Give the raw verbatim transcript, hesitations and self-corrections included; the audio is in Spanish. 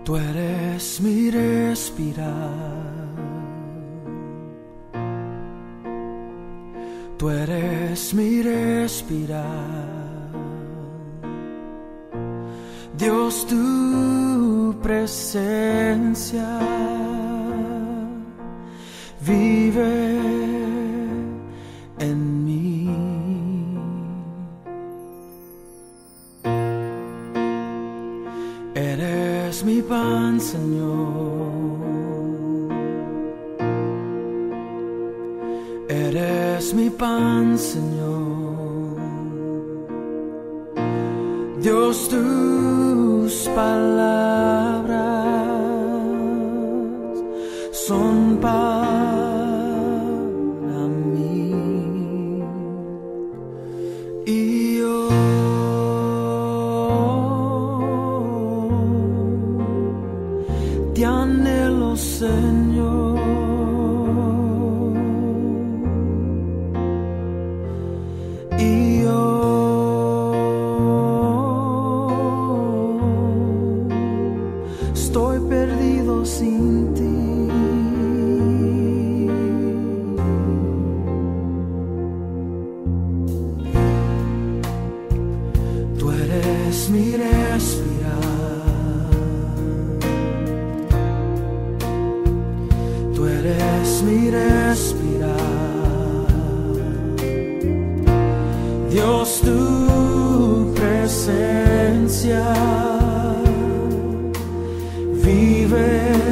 Tú eres mi respirar, tú eres mi respirar. Dios, tu presencia vive en mí. Eres mi pan, Señor. Eres mi pan, Señor. Dios, tus palabras son para mí. Y yo te anhelo, Señor. Y yo estoy perdido sin ti. Tú eres mi respirar. Tú eres mi respirar. Dios, tu presencia vive